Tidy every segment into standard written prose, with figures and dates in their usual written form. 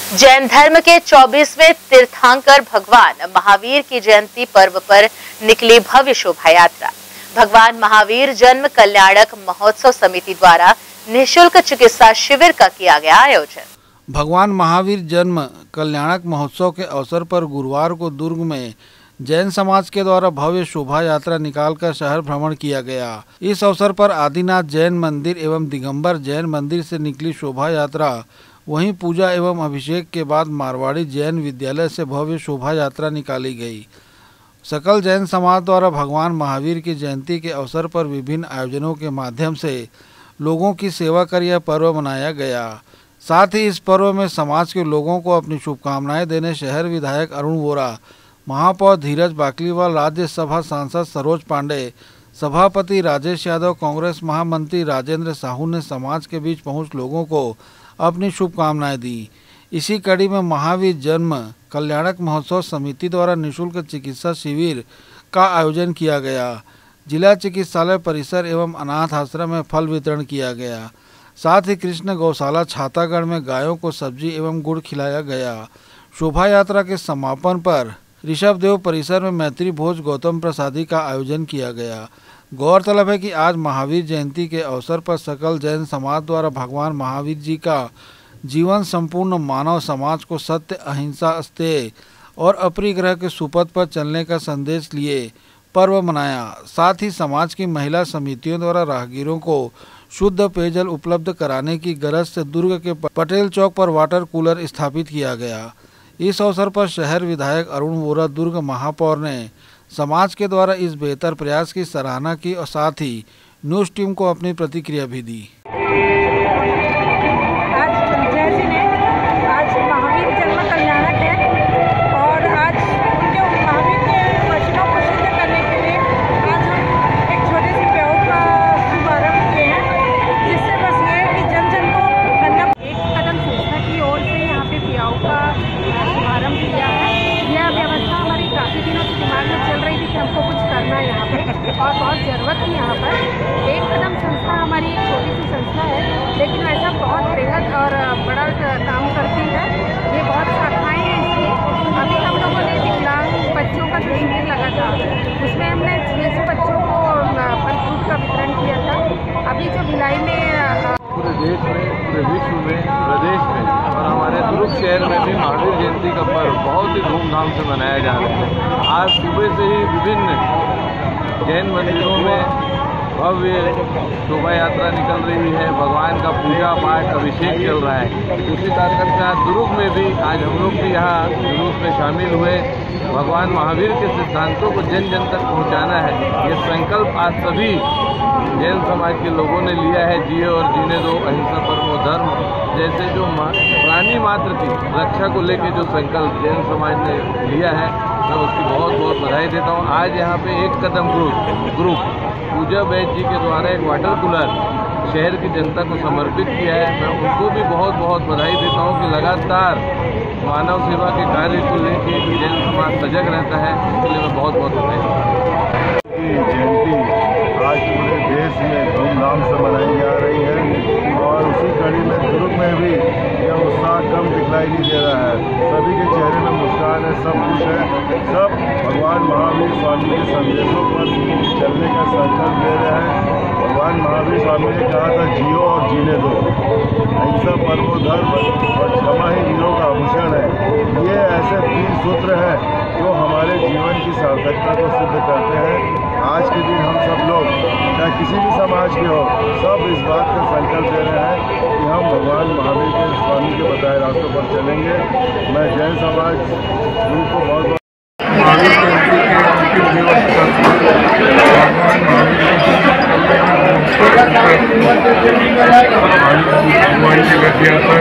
जैन धर्म के 24वें तीर्थंकर भगवान महावीर की जयंती पर्व पर निकली भव्य शोभा यात्रा। भगवान महावीर जन्म कल्याणक महोत्सव समिति द्वारा निःशुल्क चिकित्सा शिविर का किया गया आयोजन। भगवान महावीर जन्म कल्याणक महोत्सव के अवसर पर गुरुवार को दुर्ग में जैन समाज के द्वारा भव्य शोभा यात्रा निकालकर शहर भ्रमण किया गया। इस अवसर पर आदिनाथ जैन मंदिर एवं दिगंबर जैन मंदिर से निकली शोभा यात्रा, वहीं पूजा एवं अभिषेक के बाद मारवाड़ी जैन विद्यालय से भव्य शोभा यात्रा निकाली गई। सकल जैन समाज द्वारा भगवान महावीर की जयंती के अवसर पर विभिन्न आयोजनों के माध्यम से लोगों की सेवा कर यह पर्व मनाया गया। साथ ही इस पर्व में समाज के लोगों को अपनी शुभकामनाएं देने शहर विधायक अरुण वोरा, महापौर धीरज बाकलीवाल, राज्यसभा सांसद सरोज पांडे, सभापति राजेश यादव, कांग्रेस महामंत्री राजेंद्र साहू ने समाज के बीच पहुंच लोगों को अपनी शुभकामनाएं दी। इसी कड़ी में महावीर जन्म कल्याणक महोत्सव समिति द्वारा निःशुल्क चिकित्सा शिविर का आयोजन किया गया। जिला चिकित्सालय परिसर एवं अनाथ आश्रम में फल वितरण किया गया। साथ ही कृष्ण गौशाला छातागढ़ में गायों को सब्जी एवं गुड़ खिलाया गया। शोभा यात्रा के समापन पर ऋषभदेव परिसर में मैत्री भोज गौतम प्रसादी का आयोजन किया गया। गौरतलब है कि आज महावीर जयंती के अवसर पर सकल जैन समाज द्वारा भगवान महावीर जी का जीवन संपूर्ण मानव समाज को सत्य, अहिंसा, स्तेय और अपरिग्रह के सुपथ पर चलने का संदेश लिए पर्व मनाया। साथ ही समाज की महिला समितियों द्वारा राहगीरों को शुद्ध पेयजल उपलब्ध कराने की गरज से दुर्ग के पटेल चौक पर वाटर कूलर स्थापित किया गया। इस अवसर पर शहर विधायक अरुण वोरा, दुर्ग महापौर ने समाज के द्वारा इस बेहतर प्रयास की सराहना की और साथ ही न्यूज टीम को अपनी प्रतिक्रिया भी दी। आज महावीर जन्म कल्याणक है और आज उनके महावीर के वचनों को सिद्ध करने के लिए आज हम एक छोटे से प्रयोग का शुभारंभ किए हैं, जिससे बस ये है कि जन जन को गंगा एक कदम संस्था की ओर से यहाँ पे पियाओ का शुभारंभ किया है। यह व्यवस्था हमारी काफ़ी दिनों से दिमाग में चल रही थी कि हमको कुछ करना है यहाँ पे और बहुत ज़रूरत थी यहाँ पर। एक कदम संस्था हमारी एक छोटी सी संस्था है, लेकिन वैसा बहुत बृहद और बड़ा काम करती है। ये बहुत शाखाएँ हैं इसकी। अभी हम लोगों ने विकलांग बच्चों का जो शिविर लगा था, उसमें हमने 600 बच्चों को फल फ्रूट का वितरण किया था। अभी जो भिलाई में पूरे देश में, पूरे विश्व में, प्रदेश में और हमारे दुर्ग शहर में भी महावीर जयंती का पर्व बहुत ही धूमधाम से मनाया जा रहा है। आज सुबह से ही विभिन्न जैन मंदिरों में भव्य शोभा यात्रा निकल रही है। भगवान का पूजा पाठ, अभिषेक चल रहा है। उसी तरह से आज दुर्ग में भी आज हम लोग भी यहाँ जुलूस में शामिल हुए। भगवान महावीर के सिद्धांतों को जन जन तक पहुँचाना है, ये संकल्प आज सभी जैन समाज के लोगों ने लिया है। जिए और जीने दो, अहिंसा परमो धर्म जैसे जो प्राणी मात्र की रक्षा को लेकर जो संकल्प जैन समाज ने लिया है, मैं उसकी बहुत बहुत बधाई देता हूँ। आज यहाँ पे एक कदम ग्रुप पूजा बैच जी के द्वारा एक वाटर कूलर शहर की जनता को समर्पित किया है। मैं उनको भी बहुत बहुत बधाई देता हूँ कि लगातार मानव सेवा के कार्य को लेकर जैन समाज सजग रहता है। इसके लिए मैं बहुत बहुत बधाई देता हूँ। जयंती आज पूरे देश में धूमधाम से मनाई जा रही है और उसी कड़ी में दुर्ग में भी यह उत्साह कम दिखलाई नहीं दे रहा है। सभी के चेहरे में मुस्कान है, सब खुश है, सब भगवान महावीर स्वामी के संदेशों पर चलने का संकल्प ले रहे हैं। भगवान महावीर स्वामी ने कहा था, जियो और जीने दो, अहिंसा परमो धर्म और क्षमा ही वीरों का आभूषण है। ये ऐसे 3 सूत्र हैं जो हमारे जीवन की सार्थकता को सिद्ध करते हैं। आज के दिन हम सब लोग, चाहे किसी भी समाज के हो, सब इस बात का संकल्प ले रहे हैं कि हम भगवान महावीर के स्वामी के बताए रास्तों पर चलेंगे। मैं जैन समाज ग्रुप को बहुत महावीर जयंती के अंतिम दिवस पर भगवान महावीर के रथ यात्रा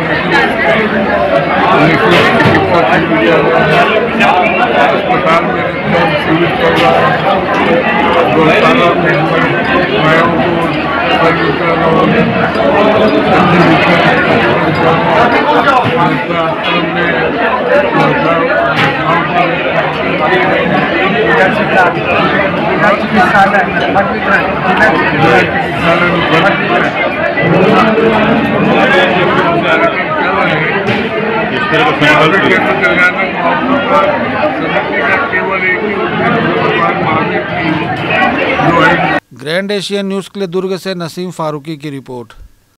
अस्पताल में रक्तदान शिविर चल रहा है। गौशाला में गायों को फल वितरण और आश्रम में इस तरह का संकल्प क्षेत्र कल्याणक महोत्सव का समिति का केवल एक ही उद्देश्य भगवान महावीर की जो है। ग्रैंड एशियन न्यूज़ के लिए दुर्ग से नसीम फारूकी की रिपोर्ट।